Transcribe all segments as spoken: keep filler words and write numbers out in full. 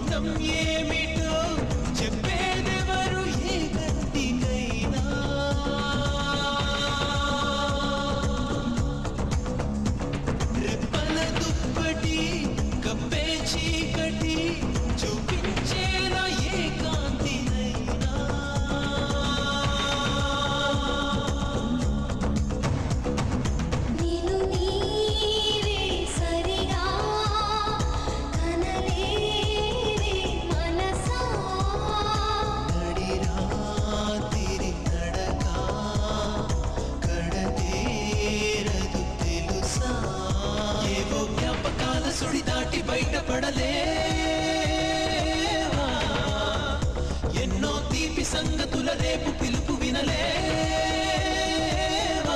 అందం ఏమిటో చెప్పేదెవరు ఏ కంటికైనా రెప్పల దుప్పటి కప్పే చీకటి చూపించేలా ఏ కాంతినైనా నేను నీవే సరిగా కనలేవే మనసా నడి రాత్రి నడక కడతేరదు తెలుసా ఏవో జ్ఞాపకాల సుడి దాటి బయటపడలేవా ఎన్నో తీపి సంగతుల రేపు పిలుపు వినలేవా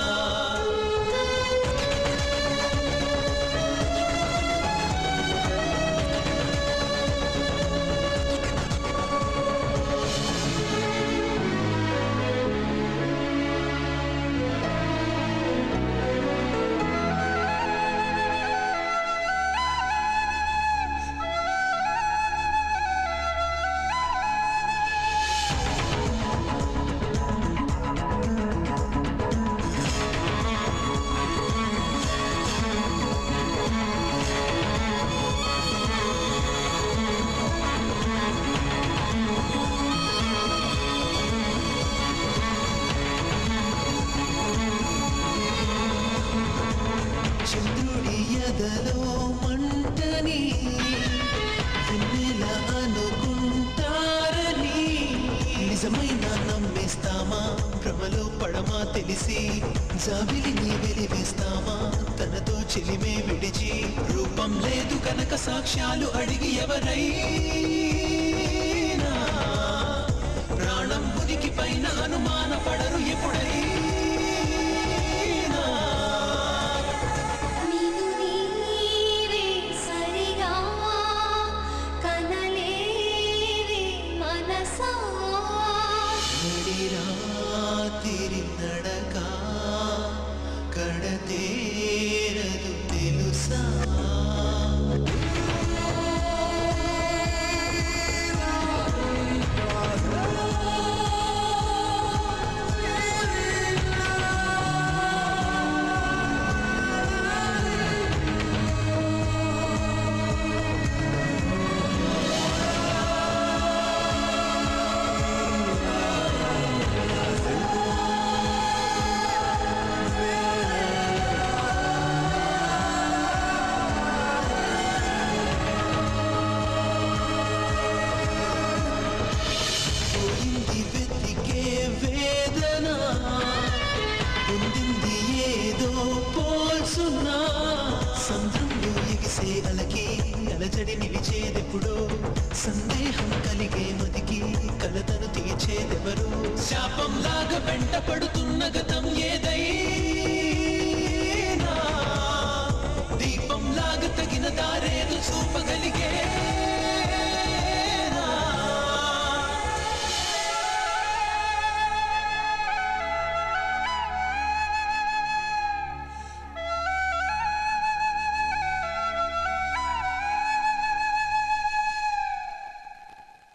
చంద్రుడి ఎదలో మంటని వెన్నెల అనుకుంటారని నిజమైన నమ్మేస్తామా భ్రమలో పడమా తెలిసి జాబిలిని వెలివేస్తామా తనతో చెలిమే విడిచి రూపం లేదు కనుక సాక్ష్యాలు అడిగి ఎవరైనా ప్రాణం ఉనికి పైన అనుమాన పడరు ఎప్పుడైనా నేను నీవే సరిగా కనలేవే మనసా నడి రాత్రి నడక కడతేరదు తెలుసా పోయింది వెతికే వేదన పొందింది ఏదో పోల్చున్నా సంద్రంలో ఎగిసే అలకి అలజడి నిలిచేదెప్పుడో సందేహం కలిగే మదికి కలతను తీర్చేదెవరో శాపంలాగా వెంట పడుతున్న గత